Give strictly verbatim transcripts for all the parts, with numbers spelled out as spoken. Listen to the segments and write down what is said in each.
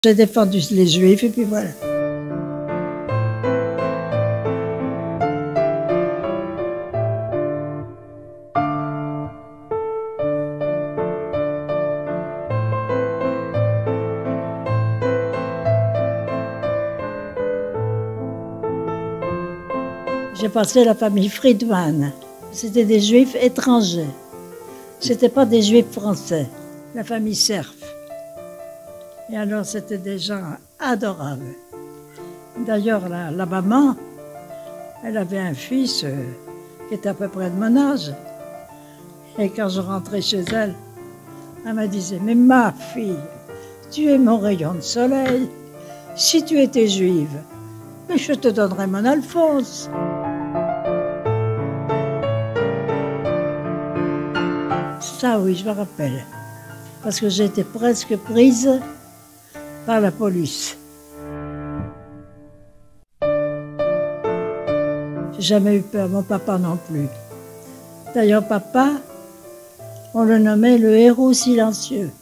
J'ai défendu les Juifs et puis voilà. J'ai passé la famille Friedman. C'était des Juifs étrangers. C'était pas des Juifs français. La famille Cerf. Et alors, c'était des gens adorables. D'ailleurs, la, la maman, elle avait un fils euh, qui était à peu près de mon âge. Et quand je rentrais chez elle, elle me disait, mais ma fille, tu es mon rayon de soleil. Si tu étais juive, mais je te donnerais mon Alphonse. Ça, oui, je me rappelle. Parce que j'étais presque prise par la police. J'ai jamais eu peur, mon papa non plus. D'ailleurs, papa, on le nommait le héros silencieux.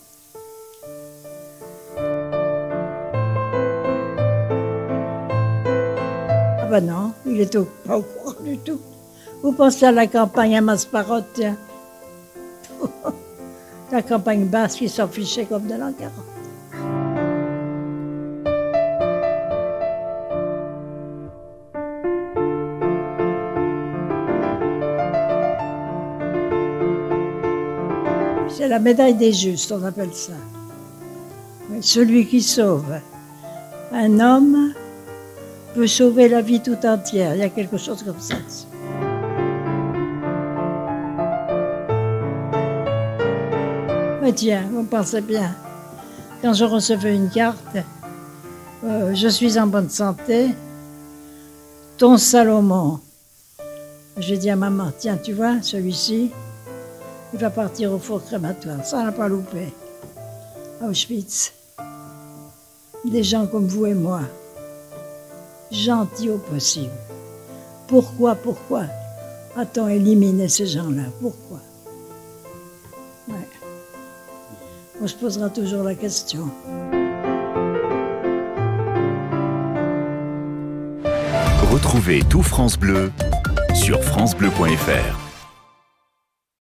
Ah ben non, il était pas au courant du tout. Vous pensez à la campagne à Masparotte, tiens. La campagne basse qui s'en fichait comme de l'an quarante. C'est la médaille des justes, on appelle ça. Mais celui qui sauve un homme peut sauver la vie tout entière. Il y a quelque chose comme ça. Mais tiens, vous pensez bien, quand je recevais une carte, euh, je suis en bonne santé, ton Salomon. J'ai dit à maman, tiens, tu vois, celui-ci, il va partir au four crématoire, ça n'a pas loupé. Auschwitz. Des gens comme vous et moi, gentils au possible. Pourquoi, pourquoi a-t-on éliminé ces gens-là? Pourquoi? Ouais. On se posera toujours la question. Retrouvez tout France Bleu sur francebleu point fr.